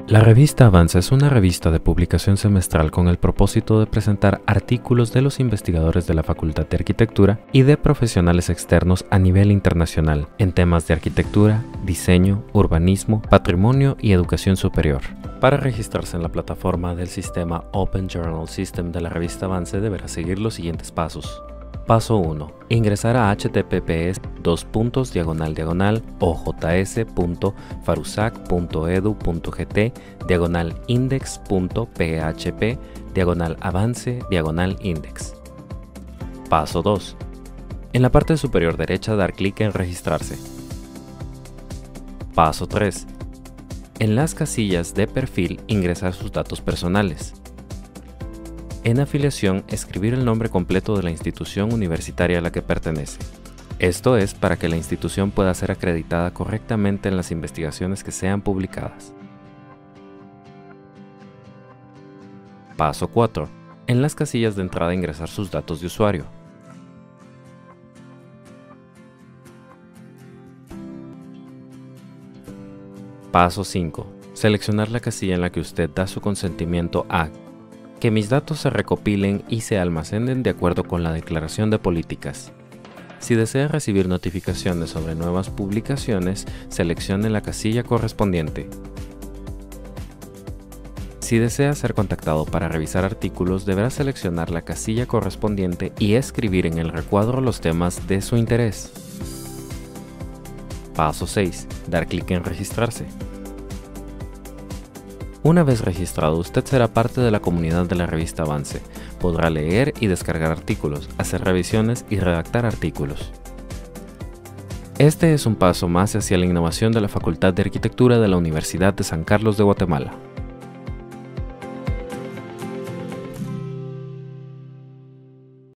La revista Avance es una revista de publicación semestral con el propósito de presentar artículos de los investigadores de la Facultad de Arquitectura y de profesionales externos a nivel internacional en temas de arquitectura, diseño, urbanismo, patrimonio y educación superior. Para registrarse en la plataforma del sistema Open Journal System de la revista Avance deberá seguir los siguientes pasos. Paso 1. Ingresar a https://ojs.farusac.edu.gt/index.php/avance/index. Paso 2. En la parte superior derecha dar clic en registrarse. Paso 3. En las casillas de perfil ingresar sus datos personales. En afiliación, escribir el nombre completo de la institución universitaria a la que pertenece. Esto es para que la institución pueda ser acreditada correctamente en las investigaciones que sean publicadas. Paso 4. En las casillas de entrada ingresar sus datos de usuario. Paso 5. Seleccionar la casilla en la que usted da su consentimiento a que mis datos se recopilen y se almacenen de acuerdo con la declaración de políticas. Si desea recibir notificaciones sobre nuevas publicaciones, seleccione la casilla correspondiente. Si desea ser contactado para revisar artículos, deberá seleccionar la casilla correspondiente y escribir en el recuadro los temas de su interés. Paso 6. Dar clic en registrarse. Una vez registrado, usted será parte de la comunidad de la revista Avance. Podrá leer y descargar artículos, hacer revisiones y redactar artículos. Este es un paso más hacia la innovación de la Facultad de Arquitectura de la Universidad de San Carlos de Guatemala.